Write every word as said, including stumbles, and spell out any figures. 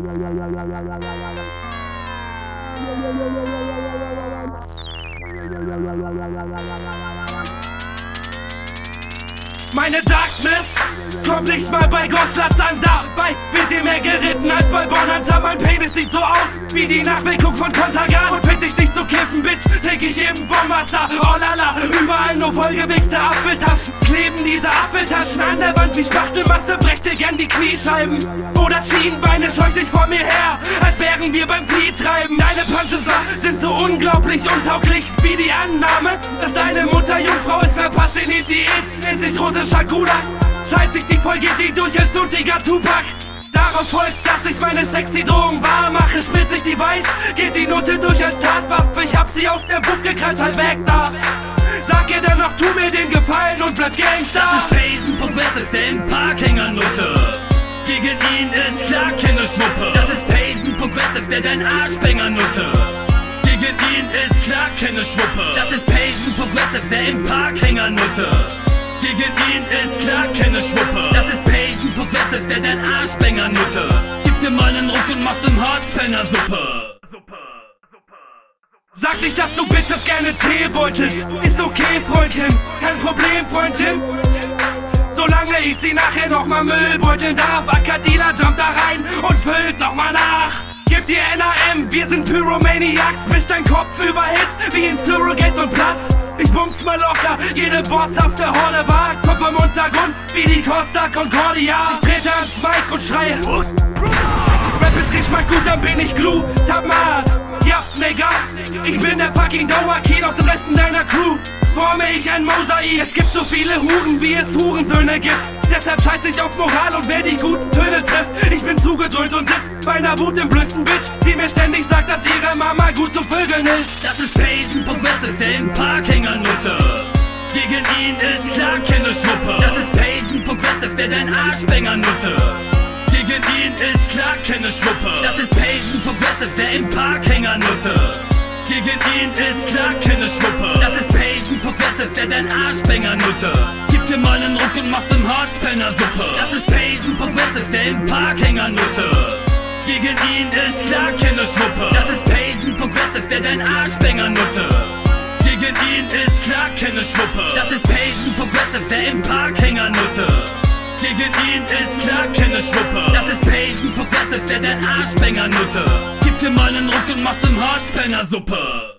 Meine Darkness kommt nicht mal bei Goslatz an. Dabei wird ihr mehr geritten als bei Bonanza. Mein Penis sieht so aus wie die Nachwirkung von Contagan. Und find ich nicht zu kiffen, Bitch, trink ich eben Bombenwasser. Oh lala, überall nur vollgewichste Apfeltaschen. Kleben diese Apfeltaschen an der Wand wie Spachtelmasse. Brecht dir gern die Kniescheiben oder Schienbeine, scheucht dich vor mir her, als wären wir beim Viehtreiben. Deine Punches sind so unglaublich untauglich wie die Annahme, dass deine Mutter Jungfrau ist. Verpasst in die Diät, nennt sich Rose Shakula. Scheiß ich die voll, geht die durch als blutiger Tupac. Darauf folgt, dass ich meine sexy Drogen wahr mache. Spitz ich die Weiß, geht die Note durch als Tatwaffe. Ich hab sie aus der Buff gekrallt, halt weg da. Sag ihr dann noch, tu mir den Gefallen und bleib Gangster. Das ist Payson Progressive, der im Park Hängernutte. Gegen ihn ist klar keine Schnuppe. Das ist Payson Progressive, der dein Arschbänger nutte. Gegen ihn ist klar keine Schnuppe. Das ist Payson Progressive, der im Park Hängernutte. Gegen ihn ist klar keine Schnuppe. Das ist Payson Progressive, der dein Arschbänger nutte. Gib dir mal einen Ruck und mach den Harzpenner-Suppe. Sag nicht, dass du Bitches gerne Tee wolltest. Ist okay, Freundchen, kein Problem, Freundchen. Solange ich sie nachher nochmal Müll beuteln darf. Akadila jumpt da rein und füllt nochmal nach. Gib dir N A M, wir sind Pyromaniacs. Bis dein Kopf überhitzt wie in Surrogates und Platz. Ich bumps mal locker, jede bosshafte Horde war Kopf am Untergrund wie die Costa Concordia. Ich trete ans Mic und schreie Rap ist richtig mal gut, dann bin ich Glue, Tamat. Ja, Nigga, ich bin der fucking Dauerkey aus dem Resten deiner Crew. Forme ich ein Mosaik, es gibt so viele Huren, wie es Hurensöhne gibt. Deshalb scheiß ich auf Moral und wer die guten Töne trifft. Ich bin zugedröhnt und sitz bei einer Wut im blödsten Bitch, die mir ständig sagt, dass ihre Mama gut zum Vögeln ist. Das ist Payson Progressive, der im Park Hängernutte. Gegen ihn ist klar keine Schnuppe. Das ist Payson Progressive, der dein Arschbänger nutte. Gegen ihn ist klar keine Schnuppe. Das ist Payson Progressive, der im Park Hängernutte. Gegen ihn ist klar keine Schnuppe. Das ist Payson Progressive, der dein Arschbänger nutte. Gib dir mal einen Ruck und mach den Harzpenner-Suppe. Das ist Payson Progressive, der im Park Hängernutte. Gegen ihn ist klar keine Schnuppe. Das ist Payson Progressive, der dein Arschbänger nutte. Gegen ihn ist klar keine Schnuppe. Das ist Payson Progressive, der im Park Hängernutte. Gegen ihn ist klar keine Schnuppe. Das ist Payson Progressive, der dein Arschbänger nutte. Gib dir mal einen Ruck und mach den Harzpenner-Suppe.